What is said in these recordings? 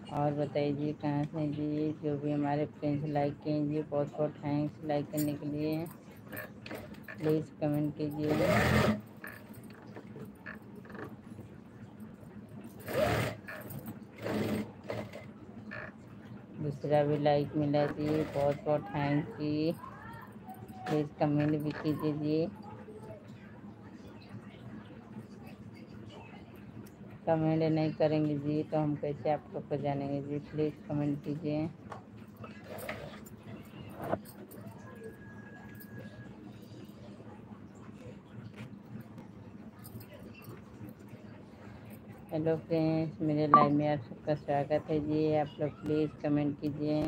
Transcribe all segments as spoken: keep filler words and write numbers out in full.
और बताइए जी कहाँ से जी। जो भी हमारे फ्रेंड्स लाइक किए जी बहुत बहुत थैंक्स लाइक करने के लिए। प्लीज़ कमेंट कीजिए। दूसरा भी लाइक मिला जी बहुत बहुत थैंक्स जी। प्लीज़ कमेंट भी कीजिए जी। कमेंट नहीं करेंगे जी तो हम कैसे आप लोग को जानेंगे जी। प्लीज़ कमेंट कीजिए। हेलो फ्रेंड्स, मेरे लाइव में आप सबका स्वागत है जी। आप लोग प्लीज़ कमेंट कीजिए।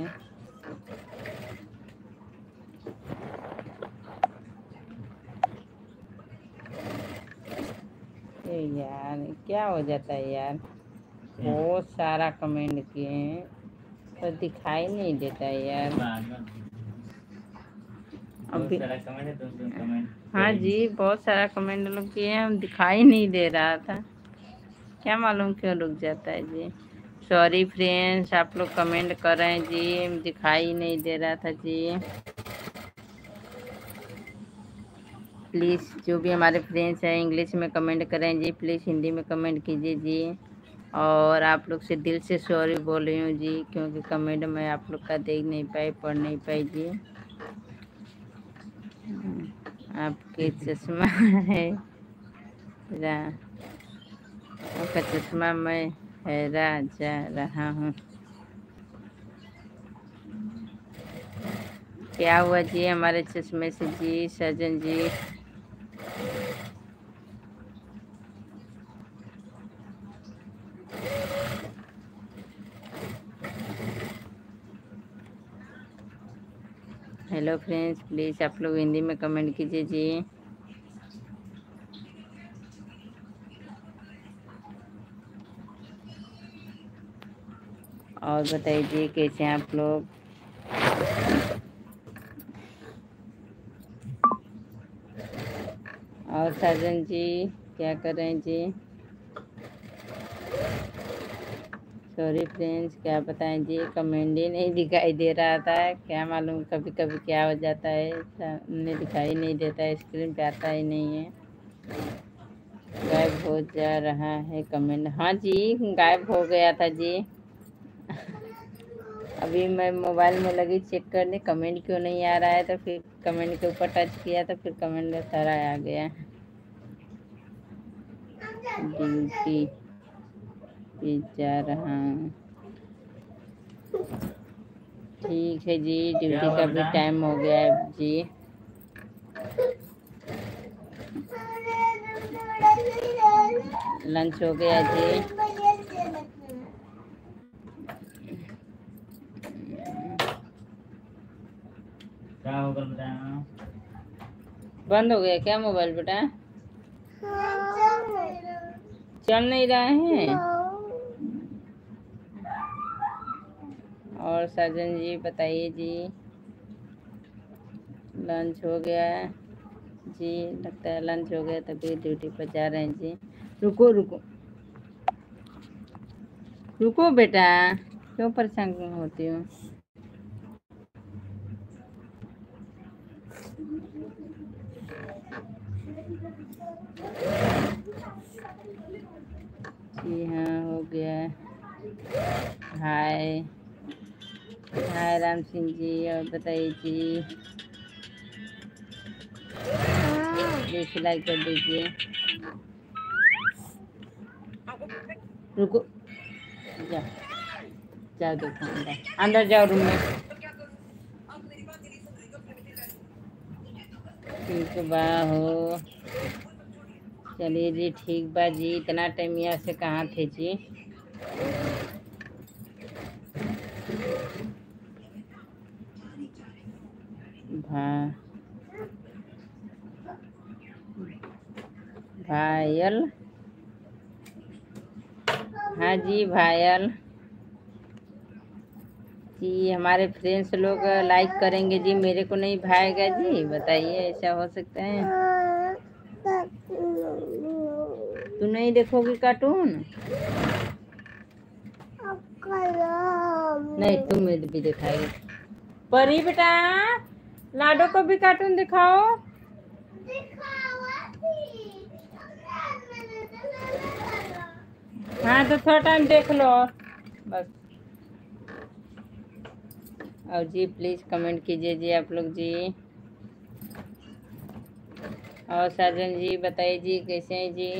ए यार क्या हो जाता है यार, बहुत सारा कमेंट किए हैं पर तो दिखाई नहीं देता है यार। अभी हाँ जी बहुत सारा कमेंट लोग किए हैं, हम दिखाई नहीं दे रहा था, क्या मालूम क्यों रुक जाता है जी। सॉरी फ्रेंड्स, आप लोग कमेंट कर रहे हैं जी, दिखाई नहीं दे रहा था जी। प्लीज़ जो भी हमारे फ्रेंड्स हैं इंग्लिश में कमेंट करें जी, प्लीज़ हिंदी में कमेंट कीजिए जी। और आप लोग से दिल से सॉरी बोल रही हूँ जी, क्योंकि कमेंट मैं आप लोग का देख नहीं पाई, पढ़ नहीं पाई जी। आपके चश्मा है, आपका चश्मा मैं हैरा जा रहा हूँ। क्या हुआ जी हमारे चश्मे से जी Sajan ji. Hello friends, please आप लोग हिंदी में कमेंट कीजिए जी। और बताइए जी कैसे हैं आप लोग। और साजन जी क्या कर रहे हैं जी। सॉरी फ्रेंड्स, क्या बताएं जी, कमेंट ही नहीं दिखाई दे रहा था, क्या मालूम कभी कभी क्या हो जाता है, सामने दिखाई नहीं देता है, स्क्रीन पे आता ही नहीं है, गायब हो जा रहा है कमेंट। हाँ जी गायब हो गया था जी। अभी मैं मोबाइल में लगी चेक करने कमेंट क्यों नहीं आ रहा है, तो फिर कमेंट के ऊपर टच किया तो फिर कमेंट सारा आ गया। ड्यूटी पे जा रहा हूँ। ठीक है जी, ड्यूटी का भी टाइम हो गया है जी। लंच हो गया जी। क्या होगा बेटा, बंद हो गया क्या मोबाइल बेटा, चल नहीं रहा है। और साजन जी बताइए जी, लंच हो गया जी, लगता है लंच हो गया तभी ड्यूटी पर जा रहे हैं जी। रुको रुको रुको बेटा, क्यों परेशान होती हूँ। जी हाँ हो गया। हाय हाय राम सिंह जी, और बताइए जी, प्लीज लाइक कर दीजिए। रुको जा जाओ देखो अंदर, अंदर जाओ रूम में। ठीक बा हो, चलिए जी ठीक बा जी। इतना टाइम यहाँ से कहाँ थे जी। भा भायल, हाँ जी भायल जी, हमारे फ्रेंड्स लोग लाइक करेंगे जी, मेरे को नहीं भाएगा जी, बताइए ऐसा हो सकता है। तू नहीं देखोगी कार्टून। नहीं तुम भी दिखाएगी। परी बेटा लाडो को भी कार्टून दिखाओ। हाँ तो थोड़ा टाइम देख लो बस। और जी प्लीज कमेंट कीजिए जी आप लोग जी। और साजन जी बताइए जी कैसे हैं जी।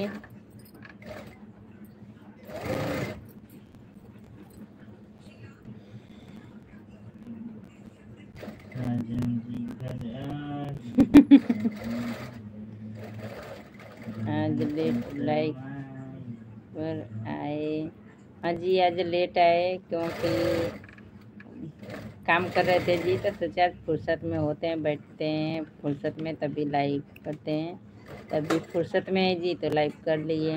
आज लेट लाइक पर आए। हाँ जी आज लेट आए क्योंकि काम कर रहे थे जी, तो सोचा फुर्सत में होते हैं बैठते हैं फुर्सत में तभी लाइव करते हैं। तभी फुर्सत में है जी तो लाइव कर लिए।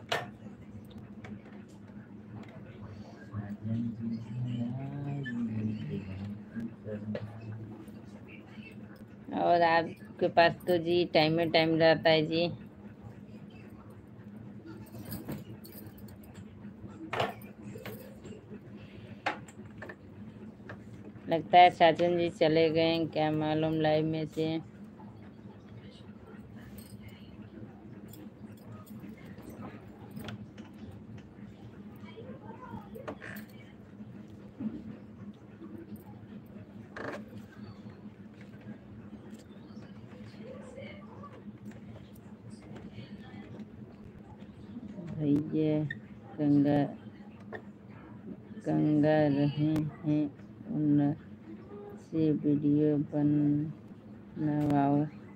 और आपके पास तो जी टाइम में टाइम रहता है जी। लगता है साजन जी चले गए क्या मालूम लाइव में से। भैया गंगा गंगा रहे हैं उनसे वीडियो बनवाओ।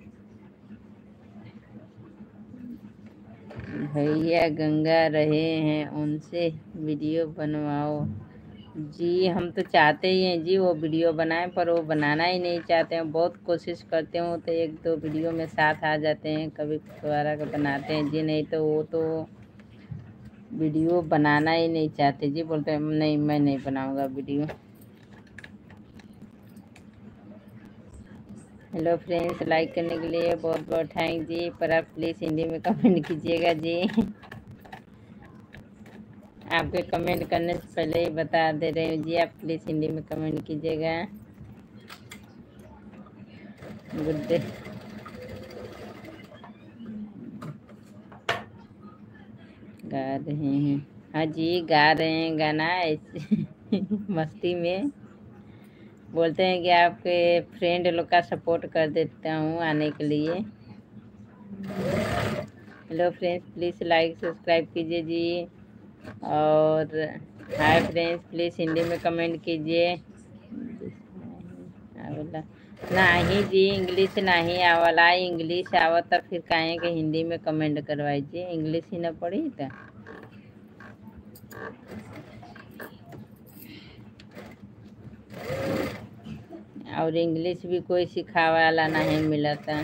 भैया गंगा रहे हैं उनसे वीडियो बनवाओ। जी हम तो चाहते ही हैं जी वो वीडियो बनाएं पर वो बनाना ही नहीं चाहते हैं। बहुत कोशिश करते हो तो एक दो वीडियो में साथ आ जाते हैं कभी दोबारा का बनाते हैं जी, नहीं तो वो तो वीडियो बनाना ही नहीं चाहते जी। बोलते हैं नहीं मैं नहीं बनाऊंगा वीडियो। हेलो फ्रेंड्स लाइक करने के लिए बहुत बहुत थैंक जी, पर आप प्लीज़ हिंदी में कमेंट कीजिएगा जी। आपके कमेंट करने से पहले ही बता दे रहे हूँ जी, आप प्लीज़ हिंदी में कमेंट कीजिएगा। Good day. गा रहे हैं हाँ जी गा रहे हैं गाना ऐसे मस्ती में। बोलते हैं कि आपके फ्रेंड लोग का सपोर्ट कर देता हूँ आने के लिए। Hello friends please like subscribe कीजिए जी। और हाय फ्रेंड्स प्लीज़ हिंदी में कमेंट कीजिए। नहीं जी इंग्लिश नहीं आवला, इंग्लिश आवत तो फिर कहें कि हिंदी में कमेंट करवाइए, इंग्लिश ही ना पढ़ी तो। और इंग्लिश भी कोई सिखावे वाला नहीं मिला था।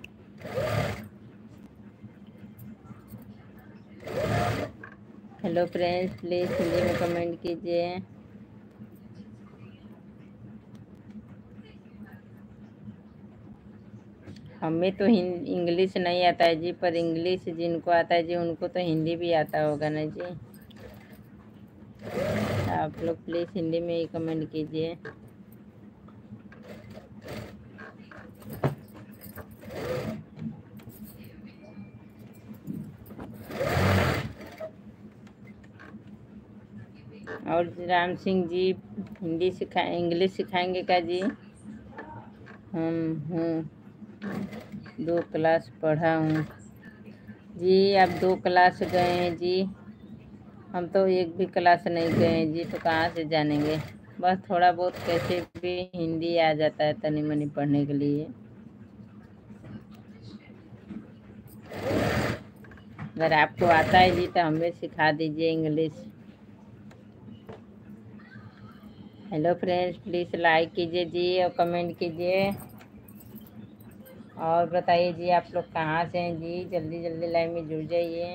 हेलो फ्रेंड्स प्लीज़ हिंदी में कमेंट कीजिए। हमें तो इंग्लिश नहीं आता है जी, पर इंग्लिश जिनको आता है जी उनको तो हिंदी भी आता होगा ना जी। आप लोग प्लीज़ हिंदी में ही कमेंट कीजिए। और राम सिंह जी हिंदी सिखा इंग्लिश सिखाएंगे क्या जी। हम हूँ दो क्लास पढ़ा हूँ जी। आप दो क्लास गए हैं जी, हम तो एक भी क्लास नहीं गए हैं जी, तो कहाँ से जानेंगे। बस थोड़ा बहुत कैसे भी हिंदी आ जाता है तनी मनी पढ़ने के लिए। अगर आपको आता है जी तो हमें सिखा दीजिए English. Hello friends please like कीजिए जी और कमेंट कीजिए। और बताइए जी आप लोग कहाँ से हैं जी, जल्दी जल्दी लाइव में जुड़ जाइए।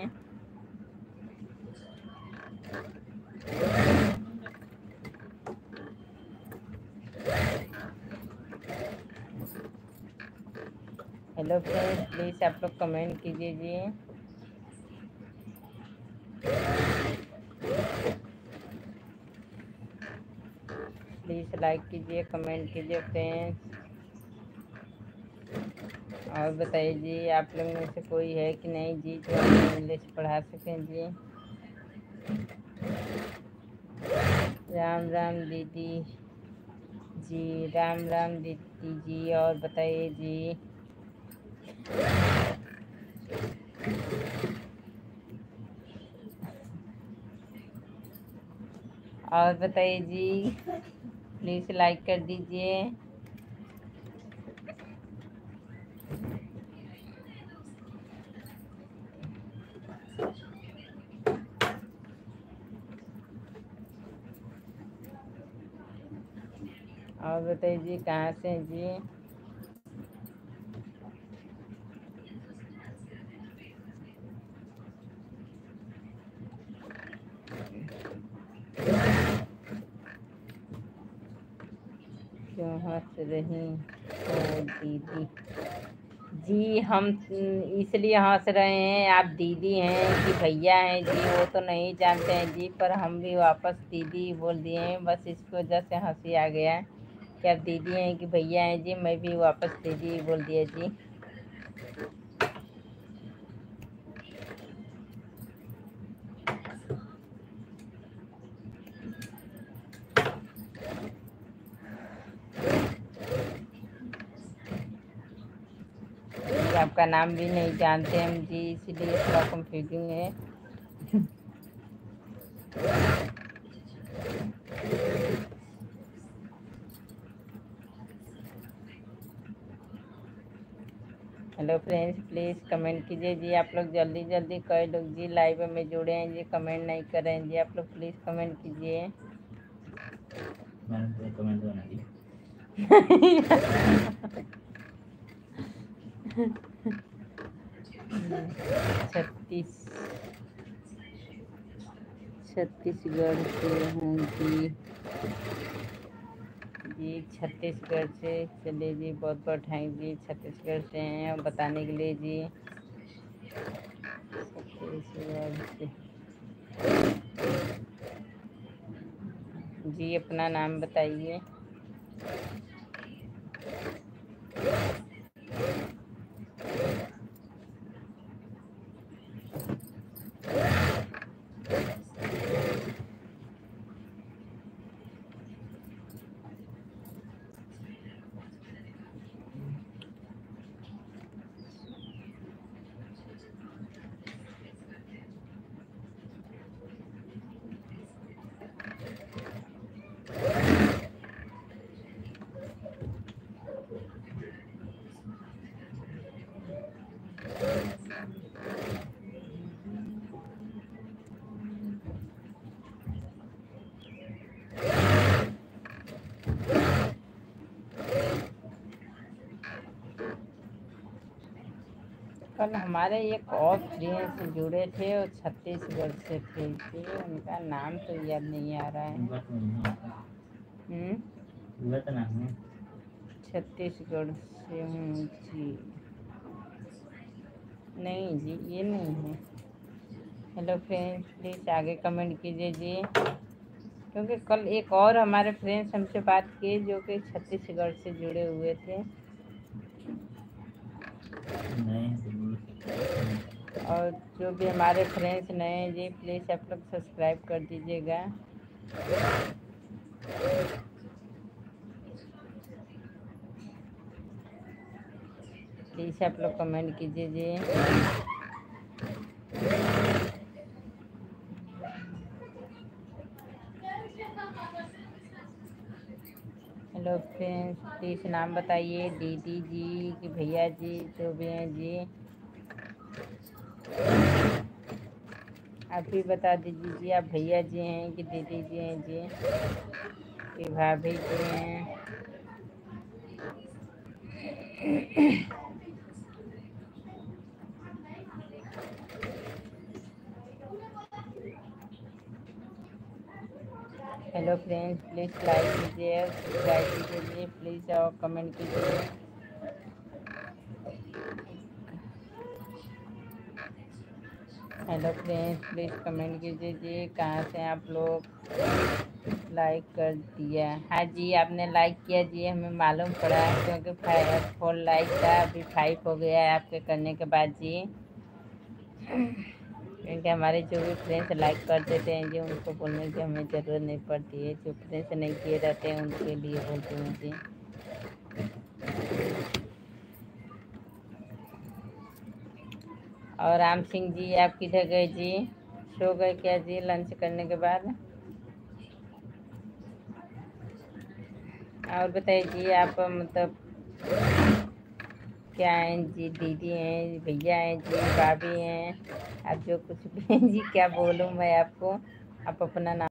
हेलो फ्रेंड्स प्लीज़ आप लोग कमेंट कीजिए जी। प्लीज़ लाइक कीजिए, कमेंट कीजिए फ्रेंड्स। और बताइए जी, आप लोग में से कोई है कि नहीं जी जो हमें इंग्लिश पढ़ा सकें जी। राम राम दीदी जी, राम राम दीदी जी। और बताइए जी, और बताइए जी, प्लीज़ लाइक कर दीजिए। और बताइए जी, कहाँ से हैं जी। क्यों हंस रही हो दीदी जी? हम इसलिए हंस रहे हैं, आप दीदी हैं कि भैया हैं जी वो तो नहीं जानते हैं जी, पर हम भी वापस दीदी बोल दिए हैं। बस इसकी वजह से हंसी आ गया कि आप दीदी हैं कि भैया हैं जी, मैं भी वापस दीदी बोल दिया जी। आपका नाम भी नहीं जानते हम जी, इसीलिए थोड़ा कंफ्यूजिंग है। हेलो फ्रेंड्स, प्लीज़ कमेंट कीजिए जी। आप लोग जल्दी जल्दी, कई लोग जी लाइव में जुड़े हैं जी, कमेंट नहीं कर रहे हैं जी। आप लोग प्लीज़ कमेंट कीजिए। मैंने कमेंट बना दिया। छत्तीस छत्तीसगढ़ से हूँ जी जी छत्तीसगढ़ से। चलिए जी, बहुत बहुत थैंक जी, छत्तीसगढ़ से हैं बताने के लिए जी। छत्तीसगढ़ से जी, अपना नाम बताइए। कल हमारे एक और फ्रेंड्स जुड़े थे और छत्तीसगढ़ से थे जी, उनका नाम तो याद नहीं आ रहा है। हम्म छत्तीसगढ़ से हूँ जी। नहीं जी, ये नहीं है। हेलो फ्रेंड्स, प्लीज़ आगे कमेंट कीजिए जी, क्योंकि कल एक और हमारे फ्रेंड्स हमसे बात किए जो कि छत्तीसगढ़ से जुड़े हुए थे। और जो भी हमारे फ्रेंड्स नए हैं जी, प्लीज़ आप लोग सब्सक्राइब कर दीजिएगा। प्लीज़ आप लोग कमेंट कीजिए जी। हेलो फ्रेंड्स, प्लीज़ नाम बताइए, दीदी जी कि भैया जी, जो भी हैं जी आप भी बता दीजिए जी। आप भैया जी हैं कि दीदी जी हैं जी कि भाभी जी हैं। हेलो फ्रेंड्स, प्लीज़ लाइक कीजिए, सब्सक्राइब कीजिए, प्लीज़ और कमेंट कीजिए। हेलो फ्रेंड्स, प्लीज़ कमेंट कीजिए जी, कहाँ से हैं आप लोग। लाइक कर दिया। हाँ जी, आपने लाइक किया जी, हमें मालूम पड़ा, क्योंकि फाइव फोर लाइक था, अभी फाइव हो गया है आपके करने के बाद जी। क्योंकि हमारे जो भी फ्रेंड्स लाइक कर देते हैं जी, उनको बोलने की हमें ज़रूरत नहीं पड़ती है। जो फ्रेंड्स नहीं किए रहते हैं उनके लिए बोलती हूँ जी। और राम सिंह जी, आप किधर गए जी? सो गए क्या जी लंच करने के बाद? और बताइए जी, आप मतलब क्या हैं जी? दीदी हैं, भैया हैं जी, भाभी हैं, आप जो कुछ भी हैं जी, क्या बोलूँ मैं आपको? आप अपना नाम